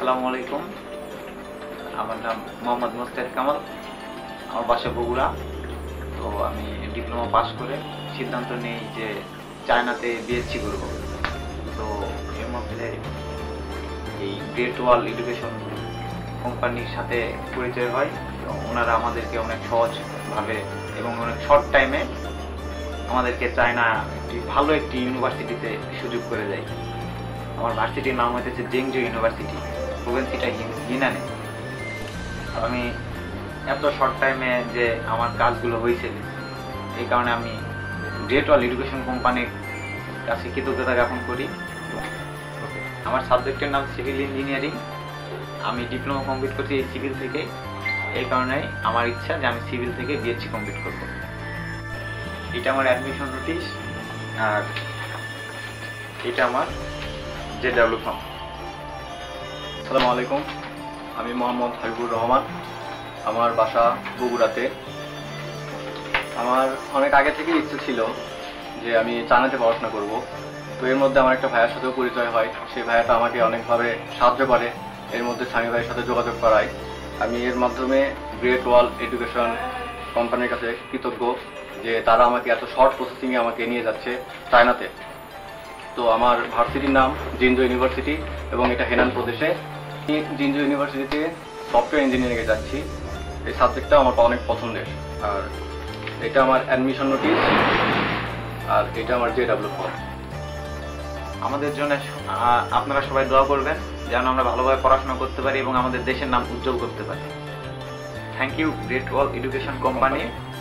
আসসালামু আলাইকুম। আমার নাম মোহাম্মদ মোস্তাক কামাল। আমার বাসা বগুড়া। তো আমি ডিপ্লোমা পাস করে সিদ্ধান্ত নেই যে চায়নাতে বিএসসি করব। তো এর মধ্যে এই গ্রেট ওয়াল এডুকেশন কোম্পানির সাথে পরিচয় হয়। তো ওনারা আমাদেরকে অনেক সহজভাবে এবং অনেক শর্ট টাইমে আমাদেরকে চায়না ভালো একটি ইউনিভার্সিটিতে সুযোগ করে দেয়। আমার ভার্সিটির নাম হইতেছে জেংজু ইউনিভার্সিটি, প্রভিন্সিটা ইনানে। আমি এত শর্ট টাইমে যে আমার কাজগুলো হয়েছে, এই কারণে আমি গ্রেট ওয়াল এডুকেশন কোম্পানির কাছে কৃতজ্ঞতা জ্ঞাপন করি। আমার সাবজেক্টের নাম সিভিল ইঞ্জিনিয়ারিং। আমি ডিপ্লোমা কমপ্লিট করছি এই সিভিল থেকে। এই কারণে আমার ইচ্ছা যে আমি সিভিল থেকে বিএসসি কমপ্লিট করব। এটা আমার অ্যাডমিশন নোটিশ, আর এটা আমার JW ফর্ম। আসসালামু আলাইকুম, আমি মোহাম্মদ হাবিবুর রহমান। আমার বাসা বগুড়াতে। আমার অনেক আগে থেকেই ইচ্ছে ছিল যে আমি চায়নাতে পড়াশোনা করব। তো এর মধ্যে আমার একটা ভাইয়ের সাথেও পরিচয় হয়। সেই ভাইয়াটা আমাকে অনেকভাবে সাহায্য করে, এর মধ্যে স্বামী ভাইয়ের সাথে যোগাযোগ করায়। আমি এর মাধ্যমে গ্রেট ওয়াল এডুকেশন কোম্পানির কাছে কৃতজ্ঞ যে তারা আমাকে এত শর্ট প্রসেসিংয়ে আমাকে নিয়ে যাচ্ছে চায়নাতে। তো আমার ভার্সিটির নাম জেনজু ইউনিভার্সিটি এবং এটা হেনান প্রদেশে। জেনজু ইউনিভার্সিটিতে সফটওয়্যার ইঞ্জিনিয়ারিংয়ে যাচ্ছি। এই সাবজেক্টটা আমার অনেক পছন্দের। আর এটা আমার অ্যাডমিশন নোটিশ, আর এটা আমার JW ফর্ম। আমাদের জন্য আপনারা সবাই দোয়া করবেন যেন আমরা ভালোভাবে পড়াশোনা করতে পারি এবং আমাদের দেশের নাম উজ্জ্বল করতে পারি। Thank you great wall education company.